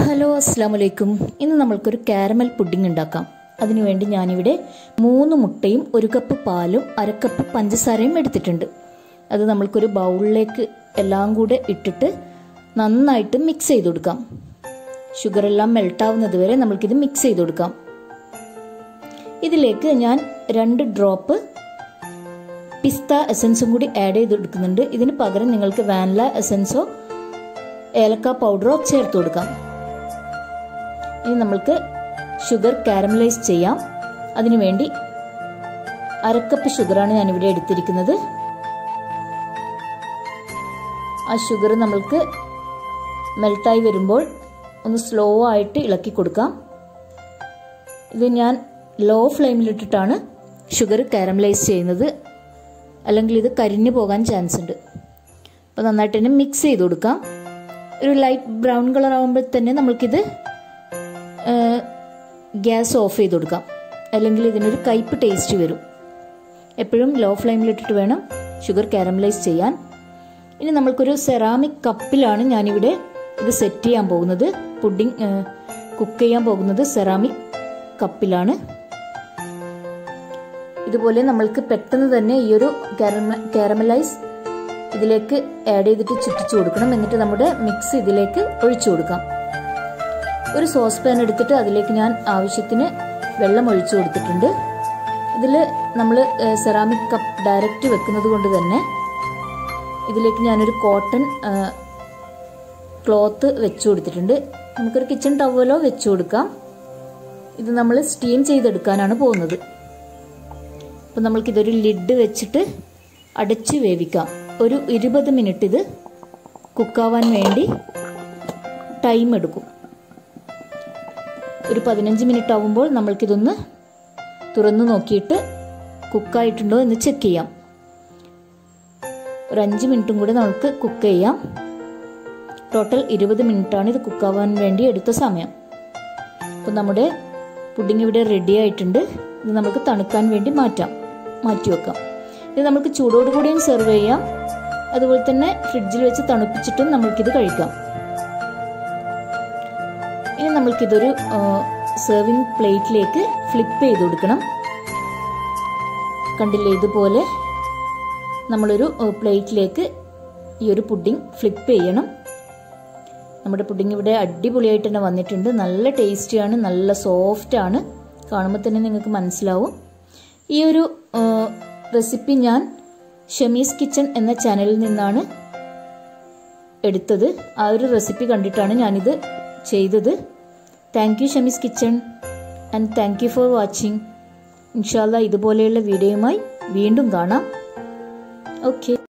Hello അസ്സലാമലൈക്കും. ഇന്ന് നമ്മൾക്കൊരു കാരമൽ പുഡിംഗ് ഉണ്ടാക്കാം. അതിനുവേണ്ടി ഞാനിവിടെ 3 മുട്ടയും 1 കപ്പ് പാലും 1/2 കപ്പ് പഞ്ചസാരയും എടുത്തിട്ടുണ്ട്. അത് നമ്മൾക്കൊരു ബൗളിലേക്ക് എല്ലാം കൂടെ ഇട്ടിട്ട് നന്നായിട്ട് മിക്സ് ചെയ്ത് കൊടുക്കാം. ഷുഗർ എല്ലാം മെൽട്ടാവുന്നത് വരെ നമ്മൾക്കിത് മിക്സ് ചെയ്ത് കൊടുക്കാം. ഇതിലേക്ക് ഞാൻ 2 ഡ്രോപ്പ് പിസ്ത എസൻസും കൂടി ആഡ് ചെയ്ത് കൊടുക്കുന്നുണ്ട്. ഇതിന് പകരം നിങ്ങൾക്ക് വാനില എസൻസോ ഏലക്ക പൗഡറോ ചേർത്ത് കൊടുക്കാം. ഇനി നമ്മൾക്ക് ഷുഗർ കാരമലൈസ് ചെയ്യാം. അതിനുവേണ്ടി 1/2 കപ്പ് ഷുഗറാണ് ഞാനിവിടെ എടുത്തിരിക്കുന്നത്. ആ ഷുഗർ നമ്മൾക്ക് മെൽട്ടായി വരുമ്പോൾ ഒന്ന് സ്ലോ ആയിട്ട് ഇളക്കി കൊടുക്കാം. ഇത് ഞാൻ ലോ ഫ്ലെയിമിലിട്ടിട്ടാണ് ഷുഗർ കാരമലൈസ് ചെയ്യുന്നത്, അല്ലെങ്കിൽ ഇത് കരിഞ്ഞു പോകാൻ ചാൻസ് ഉണ്ട്. അപ്പോൾ നന്നായിട്ട് തന്നെ മിക്സ് ചെയ്ത് കൊടുക്കാം. ഒരു ലൈറ്റ് ബ്രൗൺ കളർ ആകുമ്പോൾ തന്നെ നമ്മൾക്കിത് ഗ്യാസ് ഓഫ് ചെയ്ത് കൊടുക്കാം, അല്ലെങ്കിൽ ഇതിനൊരു കയ്പ് ടേസ്റ്റ് വരും. എപ്പോഴും ലോ ഫ്ലെയിമിലിട്ടിട്ട് വേണം ഷുഗർ കാരമലൈസ് ചെയ്യാൻ. ഇനി നമ്മൾക്കൊരു സെറാമിക് കപ്പിലാണ് ഞാനിവിടെ ഇത് സെറ്റ് ചെയ്യാൻ പോകുന്നത്. പുഡിംഗ് കുക്ക് ചെയ്യാൻ പോകുന്നത് സെറാമിക് കപ്പിലാണ്. ഇതുപോലെ നമ്മൾക്ക് പെട്ടെന്ന് തന്നെ ഈ ഒരു കാരമലൈസ് ഇതിലേക്ക് ആഡ് ചെയ്തിട്ട് ചുറ്റിച്ചു കൊടുക്കണം. എന്നിട്ട് നമ്മുടെ മിക്സ് ഇതിലേക്ക് ഒഴിച്ചു കൊടുക്കാം. ഒരു സോസ് പാൻ എടുത്തിട്ട് അതിലേക്ക് ഞാൻ ആവശ്യത്തിന് വെള്ളം ഒഴിച്ചു കൊടുത്തിട്ടുണ്ട്. ഇതിൽ നമ്മൾ സെറാമിക് കപ്പ് ഡയറക്റ്റ് വെക്കുന്നത് കൊണ്ട് തന്നെ ഇതിലേക്ക് ഞാനൊരു കോട്ടൺ ക്ലോത്ത് വെച്ചു കൊടുത്തിട്ടുണ്ട്. നമുക്കൊരു കിച്ചൺ ടവലോ വെച്ചു കൊടുക്കാം. ഇത് നമ്മൾ സ്റ്റീം ചെയ്തെടുക്കാനാണ് പോകുന്നത്. അപ്പം നമ്മൾക്കിതൊരു ലിഡ് വെച്ചിട്ട് അടച്ച് വേവിക്കാം. ഒരു 20 മിനിറ്റ് ഇത് കുക്കാവാൻ വേണ്ടി ടൈം എടുക്കും. ഒരു 15 മിനിറ്റ് ആവുമ്പോൾ നമ്മൾക്കിതൊന്ന് തുറന്നു നോക്കിയിട്ട് കുക്കായിട്ടുണ്ടോ എന്ന് ചെക്ക് ചെയ്യാം. ഒരു 5 മിനിറ്റും കൂടെ നമുക്ക് കുക്ക് ചെയ്യാം. ടോട്ടൽ 20 മിനിറ്റാണ് ഇത് കുക്കാവാൻ വേണ്ടി എടുത്ത സമയം. അപ്പം നമ്മുടെ പുഡിംഗ് ഇവിടെ റെഡി ആയിട്ടുണ്ട്. ഇത് നമുക്ക് തണുക്കാൻ വേണ്ടി മാറ്റി വെക്കാം. ഇത് നമുക്ക് ചൂടോടുകൂടിയും സെർവ് ചെയ്യാം. അതുപോലെ തന്നെ ഫ്രിഡ്ജിൽ വെച്ച് തണുപ്പിച്ചിട്ടും നമ്മൾക്കിത് കഴിക്കാം. ഇനി നമ്മൾക്കിതൊരു സെർവിങ് പ്ലേറ്റിലേക്ക് ഫ്ലിപ്പ് ചെയ്ത് കൊടുക്കണം. കണ്ടില്ലേ, ഇതുപോലെ നമ്മളൊരു പ്ലേറ്റിലേക്ക് ഈ ഒരു പുഡിംഗ് ഫ്ലിപ്പ് ചെയ്യണം. നമ്മുടെ പുഡിംഗ് ഇവിടെ അടിപൊളിയായിട്ട് തന്നെ വന്നിട്ടുണ്ട്. നല്ല ടേസ്റ്റിയാണ്, നല്ല സോഫ്റ്റ് ആണ്. കാണുമ്പോൾ തന്നെ നിങ്ങൾക്ക് മനസ്സിലാവും. ഈ ഒരു റെസിപ്പി ഞാൻ ഷമീസ് കിച്ചൺ എന്ന ചാനലിൽ നിന്നാണ് എടുത്തത്. ആ ഒരു റെസിപ്പി കണ്ടിട്ടാണ് ഞാനിത് ചെയ്തത്. Thank you Shamees kitchen and thank you for watching. ഇൻഷാല്ലാ ഇതുപോലെയുള്ള വീഡിയോയുമായി വീണ്ടും കാണാം. ഓക്കെ.